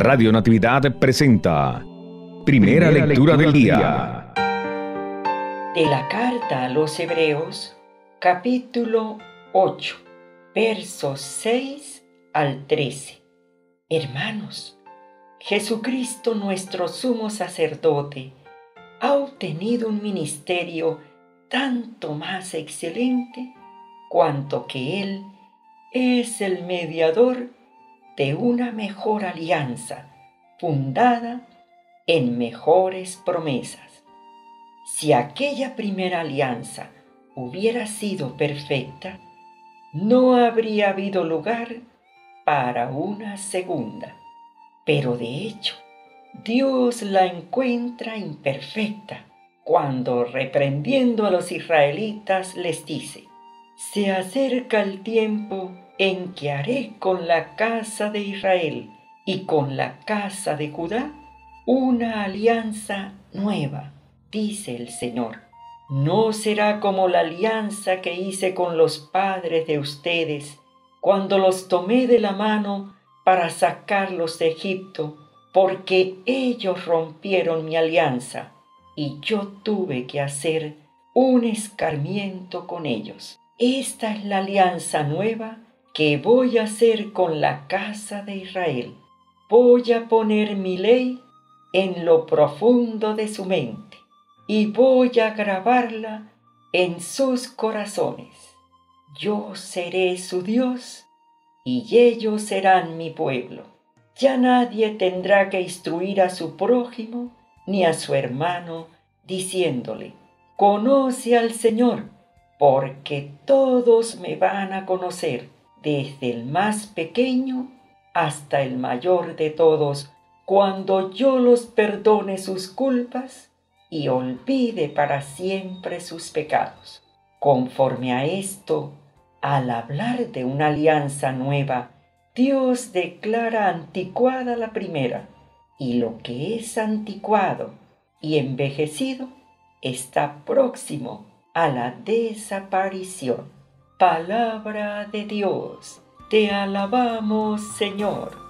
Radio Natividad presenta Primera Lectura del Día. De la carta a los Hebreos, capítulo 8, versos 6 al 13. Hermanos, Jesucristo nuestro sumo sacerdote ha obtenido un ministerio tanto más excelente cuanto que Él es el mediador de una mejor alianza fundada en mejores promesas. Si aquella primera alianza hubiera sido perfecta, no habría habido lugar para una segunda. Pero de hecho, Dios la encuentra imperfecta cuando, reprendiendo a los israelitas, les dice: «Se acerca el tiempo en que haré con la casa de Israel y con la casa de Judá una alianza nueva, dice el Señor. No será como la alianza que hice con los padres de ustedes cuando los tomé de la mano para sacarlos de Egipto, porque ellos rompieron mi alianza y yo tuve que hacer un escarmiento con ellos. Esta es la alianza nueva que voy a hacer con la casa de Israel. Voy a poner mi ley en lo profundo de su mente y voy a grabarla en sus corazones. Yo seré su Dios y ellos serán mi pueblo. Ya nadie tendrá que instruir a su prójimo ni a su hermano diciéndole: «Conoce al Señor», porque todos me van a conocer, desde el más pequeño hasta el mayor de todos, cuando yo los perdone sus culpas y olvide para siempre sus pecados. Conforme a esto, al hablar de una alianza nueva, Dios declara anticuada la primera, y lo que es anticuado y envejecido está próximo a la desaparición. Palabra de Dios, te alabamos, Señor.